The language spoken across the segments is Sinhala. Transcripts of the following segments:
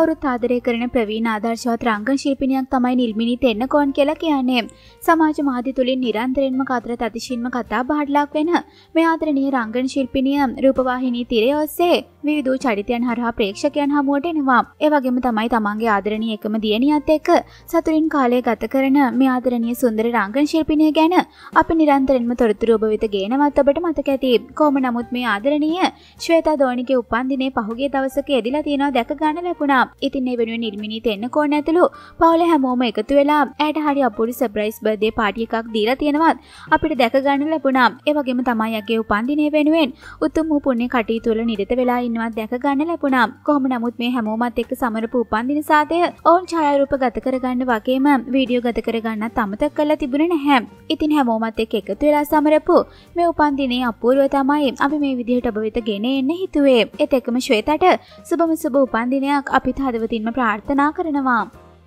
කවුරුත් ආදරය කරන ප්‍රවීණ ආදර්ශවත් රංගන ශිල්පිනියක් තමයි නිල්මිනී තෙන්නකෝන් කියලා කියන්නේ. සමාජ මාධ්‍ය තුලින් නිරන්තරයෙන්ම කතරත් අතිශයින්ම කතා බහට ලක් වෙන මේ ආදරණීය රංගන ශිල්පිනිය රූපවාහිනී තිරය ඔස්සේ විවිධ චරිතයන් හරහා ප්‍රේක්ෂකයන් හමුවට එනවා. ඒ වගේම තමයි තමන්ගේ ආදරණීය එකම දියණියත් එක්ක සතුටින් කාලය ගත කරන මේ ආදරණීය සුන්දර රංගන ශිල්පිනිය ගැන අපි නිරන්තරයෙන්ම තොරතුරු ඔබ වෙත ගේනවත් ඔබට මතක ඇති. කොහොම නමුත් මේ ආදරණීය ශ්වේතා ධෝනිගේ උපන්දිනේ පහුගිය දවසක එදිලා තියෙනවා දැක ගන්න ලැබුණා. ඉතින් මේ වෙනුවෙන් නිල්මිනී තෙන්නකෝන් ඇතුළු පවුලේ හැමෝම එකතු වෙලා ඇයට හරි අපූර්ව සර්ප්‍රයිස් බර්ත්ඩේ පාටි එකක් දීලා තියෙනවත් අපිට දැක ගන්න ලැබුණා. ඒ වගේම තමයි යගේ උපන්දිනේ වෙනුවෙන් උතුම් වූ පුණ්‍ය කටයුතු වල නිරත වෙලා ඉන්නවත් දැක ගන්න ලැබුණා. කොහොම නමුත් මේ හැමෝමත් එක්ක සමරපු උපන්දින සාදය ඔවුන් ඡායාරූප ගත කරගන්න වගේම වීඩියෝ ගත කරගන්නත් අමතක කරලා තිබුණේ නැහැ. ඉතින් හැමෝමත් එක්ක එකතු වෙලා සමරපු මේ උපන්දිනේ අපූර්ව තමයි අපි මේ විදිහට ඔබ වෙත ගෙන එන්න හිතුවේ. ඒත් එක්කම ශ්වේතට සුබම සුබ උපන්දිනයක් අපිට හදවතින්ම ප්‍රාර්ථනා කරනවා.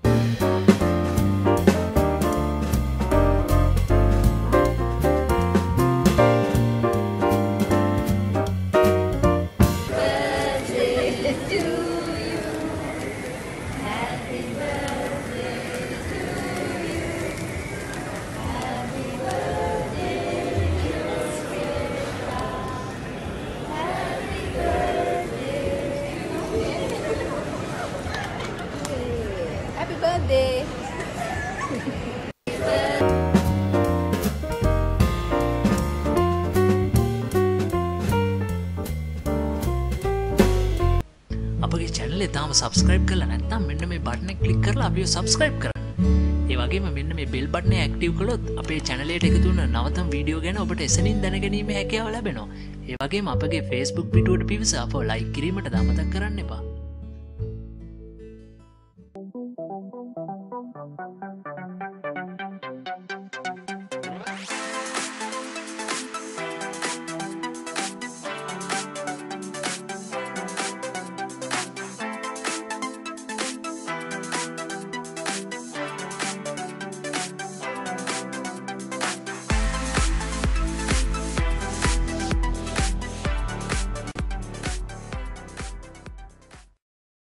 Happy birthday. අපගේ channel එක තාම subscribe කරලා නැත්නම් මෙන්න මේ button එක click කරලා අපිව subscribe කරන්න. ඒ වගේම මෙන්න මේ bell button එක active කළොත් අපේ channel එකට එකතු වෙන නවතම වීඩියෝ ගැන ඔබට එසනින් දැනගැනීමේ හැකියාව ලැබෙනවා. ඒ වගේම අපගේ Facebook පිටුවට පිවිස අපව like කිරීමට අමතක කරන්න එපා.